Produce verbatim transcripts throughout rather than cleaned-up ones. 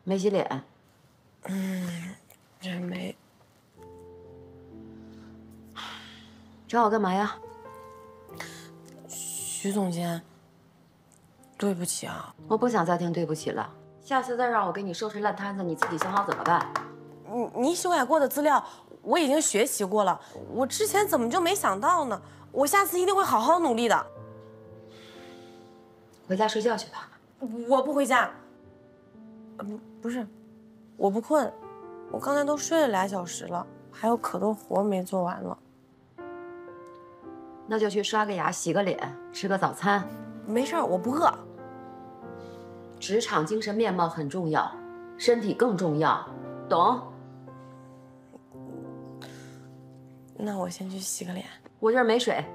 没洗脸。 嗯，这没。 找我干嘛呀？ 徐总监，对不起啊， 我不想再听对不起了。下次再让我给你收拾烂摊子，你自己想好怎么办。 你你修改过的资料我已经学习过了，我之前怎么就没想到呢？我下次一定会好好努力的。 回家睡觉去吧。 我不回家。嗯，不是，我不困，我刚才都睡了俩小时了，还有可多活没做完了。 那就去刷个牙、洗个脸、吃个早餐。 没事儿，我不饿。 职场精神面貌很重要，身体更重要，懂？ 那我先去洗个脸。 我这儿没水。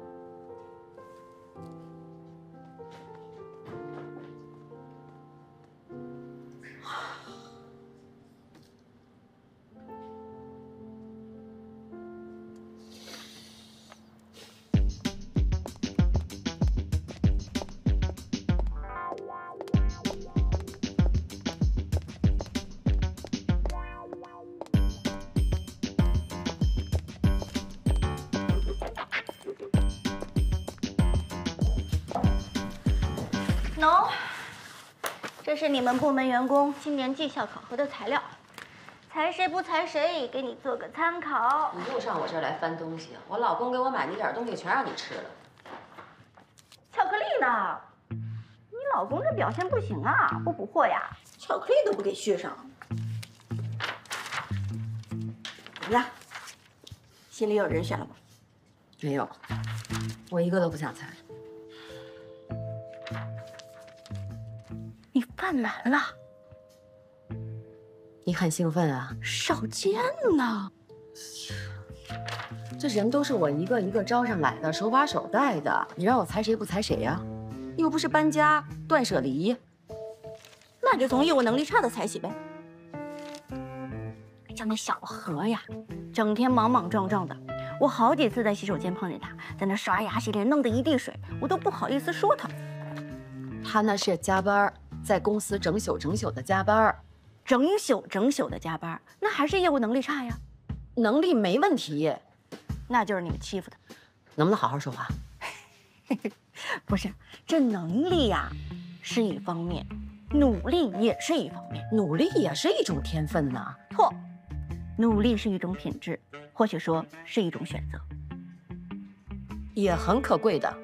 喏，这是你们部门员工今年绩效考核的材料，裁谁不裁谁，给你做个参考。 你又上我这儿来翻东西，我老公给我买那点东西全让你吃了。 巧克力呢？你老公这表现不行啊，不补货呀？巧克力都不给续上。怎么样？心里有人选了吗？ 没有，我一个都不想裁。 你犯难了。 你很兴奋啊？ 少见呢。 这人都是我一个一个招上来的，手把手带的。你让我裁谁不裁谁呀？又不是搬家断舍离。 那就从业务能力差的裁起呗。就那小何呀，整天莽莽撞撞的，我好几次在洗手间碰见他，在那刷牙洗脸，弄得一地水，我都不好意思说他。 他那是加班，在公司整宿整宿的加班， 整宿整宿的加班，那还是业务能力差呀？ 能力没问题， 那就是你们欺负他。 能不能好好说话？ 不是，这能力呀是一方面，努力也是一方面。 努力也是一种天分呐。 错，努力是一种品质，或许说是一种选择， 也很可贵的。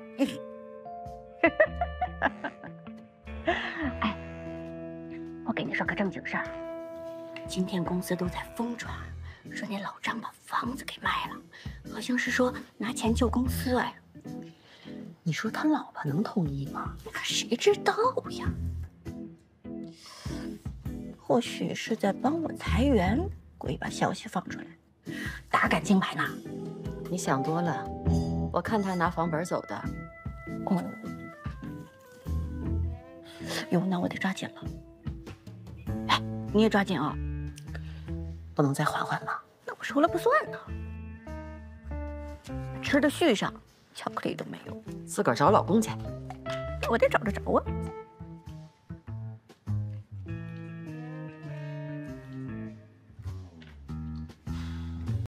哎，我给你说个正经事儿，今天公司都在疯传，说那老张把房子给卖了，好像是说拿钱救公司。哎， 你说他老婆能同意吗？ 可谁知道呀？或许是在帮我裁员，故意把消息放出来，打感情牌呢。 你想多了，我看他拿房本走的。 哦，哟，那我得抓紧了。哎，你也抓紧啊！ 不能再缓缓吗？ 那我说了不算呢。吃的续上，巧克力都没有。 自个儿找老公去。 我得找着找啊。